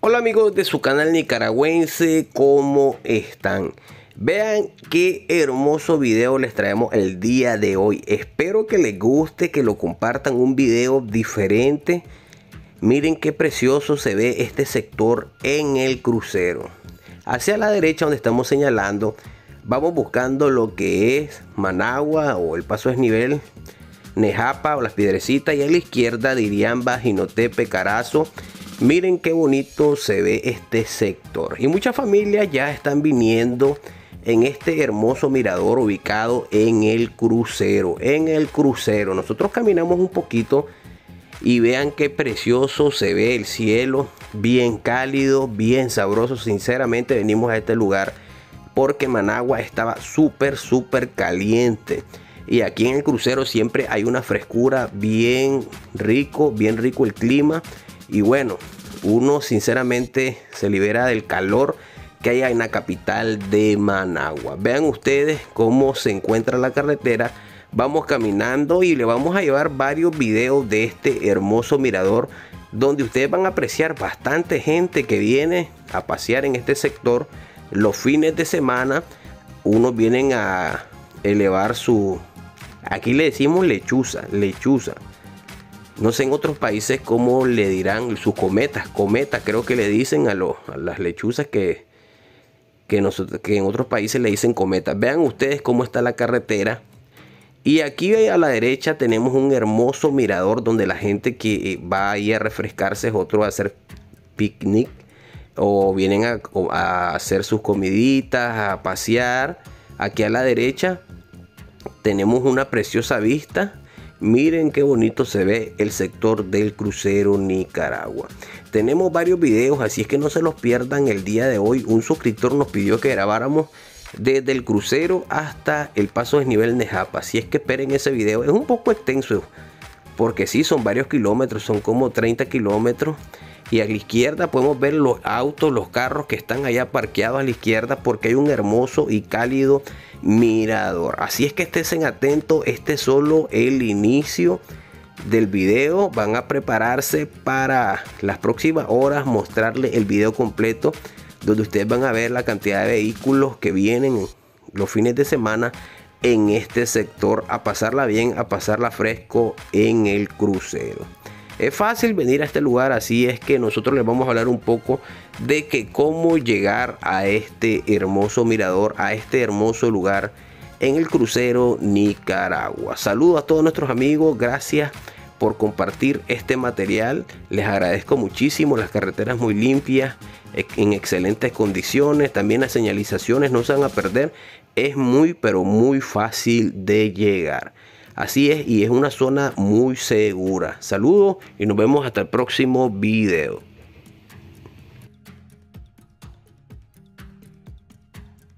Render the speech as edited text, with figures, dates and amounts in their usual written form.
Hola amigos de su canal nicaragüense, ¿cómo están? Vean qué hermoso video les traemos el día de hoy. Espero que les guste, que lo compartan, un video diferente. Miren qué precioso se ve este sector en el crucero. Hacia la derecha, donde estamos señalando, vamos buscando lo que es Managua o el paso desnivel, Nejapa o las Piedrecitas, y a la izquierda Diriamba, Jinotepe, Carazo. Miren qué bonito se ve este sector, y muchas familias ya están viniendo en este hermoso mirador ubicado en el crucero. Nosotros caminamos un poquito y vean qué precioso se ve el cielo, bien cálido, bien sabroso. Sinceramente venimos a este lugar porque Managua estaba súper caliente, y aquí en el crucero siempre hay una frescura, bien rico el clima. Y bueno, uno sinceramente se libera del calor que hay en la capital de Managua. Vean ustedes cómo se encuentra la carretera. Vamos caminando y le vamos a llevar varios videos de este hermoso mirador, donde ustedes van a apreciar bastante gente que viene a pasear en este sector los fines de semana. Unos vienen a elevar su, aquí le decimos lechuza. No sé en otros países cómo le dirán, sus cometas creo que le dicen a las lechuzas que en otros países le dicen cometas. Vean ustedes cómo está la carretera. Y aquí a la derecha tenemos un hermoso mirador donde la gente que va ahí a refrescarse, otro a hacer picnic, o vienen a hacer sus comiditas, a pasear. Aquí a la derecha tenemos una preciosa vista. Miren qué bonito se ve el sector del crucero Nicaragua. Tenemos varios videos, así es que no se los pierdan el día de hoy. Un suscriptor nos pidió que grabáramos desde el crucero hasta el paso desnivel Nejapa, así es que esperen ese video. Es un poco extenso porque sí, son varios kilómetros, son como 30 kilómetros. Y a la izquierda podemos ver los autos, los carros que están allá parqueados a la izquierda, porque hay un hermoso y cálido mirador. Así es que estén atentos, este es solo el inicio del video. Van a prepararse para las próximas horas mostrarles el video completo, donde ustedes van a ver la cantidad de vehículos que vienen los fines de semana en este sector a pasarla bien, a pasarla fresco en el crucero. Es fácil venir a este lugar, así es que nosotros les vamos a hablar un poco de cómo llegar a este hermoso mirador, a este hermoso lugar en el crucero Nicaragua. Saludos a todos nuestros amigos, gracias por compartir este material, les agradezco muchísimo. Las carreteras muy limpias, en excelentes condiciones, también las señalizaciones no se van a perder, es muy pero muy fácil de llegar. Así es, y es una zona muy segura. Saludos y nos vemos hasta el próximo video.